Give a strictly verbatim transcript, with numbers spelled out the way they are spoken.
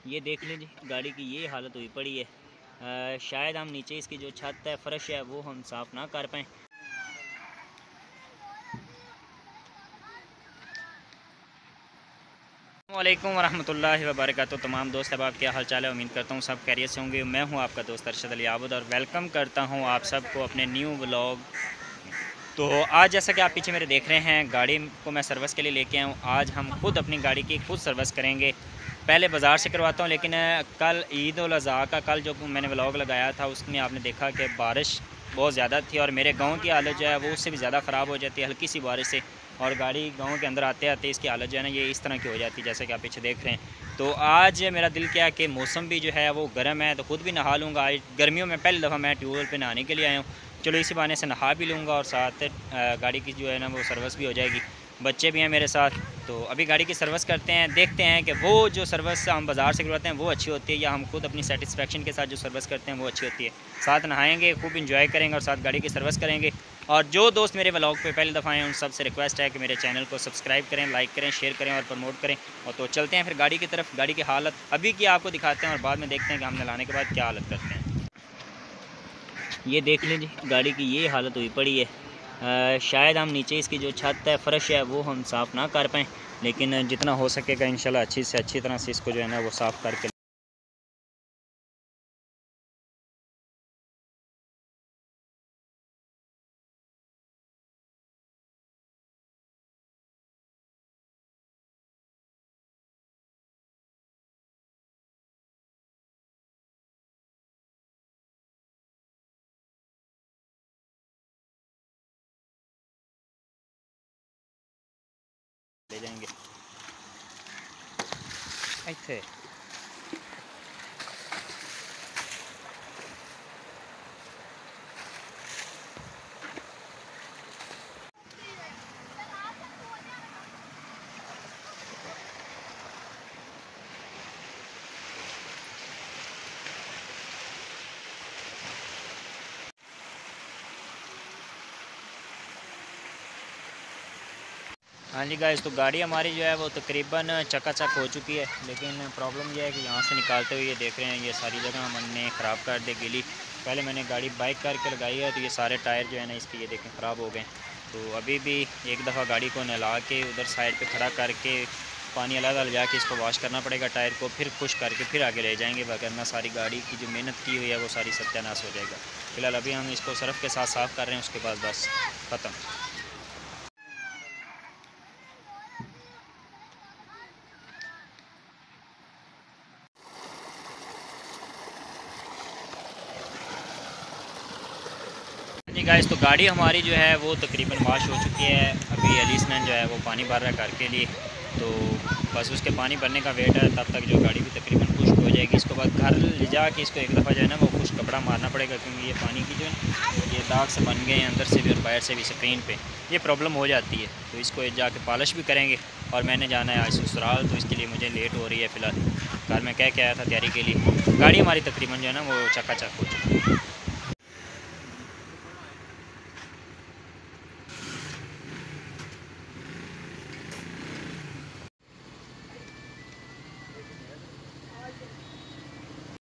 ये देख लीजिए गाड़ी की ये हालत हुई पड़ी है। आ, शायद हम नीचे इसकी जो छत है फर्श है वो हम साफ़ ना कर पाएँ। वालेकुम वरहमतुल्लाहि वबरकातुहू। तमाम दोस्त अब आप क्या हाल चाल है, उम्मीद करता हूँ सब खैरियत से होंगे। मैं हूँ आपका दोस्त अरशद अली आबद और वेलकम करता हूँ आप सबको अपने न्यू व्लॉग। तो आज जैसा कि आप पीछे मेरे देख रहे हैं, गाड़ी को मैं सर्विस के लिए लेके आया हूँ। आज हम खुद अपनी गाड़ी की खुद सर्विस करेंगे। पहले बाज़ार से करवाता हूँ, लेकिन कल ईद उल अज़हा का कल जो मैंने व्लॉग लगाया था उसमें आपने देखा कि बारिश बहुत ज़्यादा थी और मेरे गांव की हालत जो है वो उससे भी ज़्यादा ख़राब हो जाती है हल्की सी बारिश से। और गाड़ी गांव के अंदर आते आते इसकी हालत जो है ना ये इस तरह की हो जाती है जैसे कि आप पीछे देख रहे हैं। तो आज मेरा दिल क्या है कि मौसम भी जो है वो गर्म है, तो खुद भी नहा लूँगा। आज गर्मियों में पहली दफ़ा मैं ट्यूबवेल पे नहाने के लिए आया हूँ। चलो इसी बहाने से नहा भी लूँगा और साथ गाड़ी की जो है ना वो सर्विस भी हो जाएगी। बच्चे भी हैं मेरे साथ, तो अभी गाड़ी की सर्विस करते हैं, देखते हैं कि वो जो सर्विस हम बाज़ार से करवाते हैं वो अच्छी होती है या हम खुद अपनी सेटिस्फेक्शन के साथ जो सर्विस करते हैं वो अच्छी होती है। साथ नहाएंगे, खूब इंजॉय करेंगे और साथ गाड़ी की सर्विस करेंगे। और जो दोस्त मेरे व्लॉग पे पहली दफ़ा आए हैं उन सबसे रिक्वेस्ट है कि मेरे चैनल को सब्सक्राइब करें, लाइक करें, शेयर करें और प्रमोट करें। और तो चलते हैं फिर गाड़ी की तरफ। गाड़ी की हालत अभी की आपको दिखाते हैं और बाद में देखते हैं कि हमने लाने के बाद क्या हालत करते हैं। ये देख लीजिए गाड़ी की ये हालत हुई पड़ी है। आ, शायद हम नीचे इसकी जो छत है फर्श है वो हम साफ़ ना कर पाएँ, लेकिन जितना हो सकेगा इंशाल्लाह अच्छी से अच्छी तरह से इसको जो है ना वो साफ़ करके ले जाएंगे। ऐसे हाँ जी गाइस, तो गाड़ी हमारी जो है वो तकरीबन चकाचक हो चुकी है, लेकिन प्रॉब्लम यह है कि यहाँ से निकालते हुए ये देख रहे हैं ये सारी जगह हमने ख़राब कर दी गीली। पहले मैंने गाड़ी बाइक करके लगाई है तो ये सारे टायर जो है ना इसके ये देखें ख़राब हो गए। तो अभी भी एक दफ़ा गाड़ी को नहला के उधर साइड पे खड़ा करके पानी अलग अलग जाके इसको वॉश करना पड़ेगा, टायर को फिर खुश करके फिर आगे ले जाएंगे, वरना सारी गाड़ी की जो मेहनत की हुई है वो सारी सत्यानाश हो जाएगा। फिलहाल अभी हम इसको सर्फ के साथ साफ़ कर रहे हैं, उसके बाद बस ख़त्म। जी गाइस, तो गाड़ी हमारी जो है वो तकरीबन वॉश हो चुकी है। अभी अलीसमैन जो है वो पानी भर रहा है घर के लिए, तो बस उसके पानी भरने का वेट है, तब तक जो गाड़ी भी तकरीबन खुश्क हो जाएगी। इसके बाद घर ले जा के इसको एक दफ़ा जो है ना वो खुश कपड़ा मारना पड़ेगा, क्योंकि ये पानी की जो है ये दाग से बन गए हैं अंदर से भी और बाहर से भी, स्क्रीन पे ये प्रॉब्लम हो जाती है। तो इसको जाके पॉलिश भी करेंगे और मैंने जाना है आज ससुराल, तो इसके लिए मुझे लेट हो रही है। फ़िलहाल घर में कह के आया था तैयारी के लिए। गाड़ी हमारी तकरीबन जो है ना वो चकाचक हो चुकी है।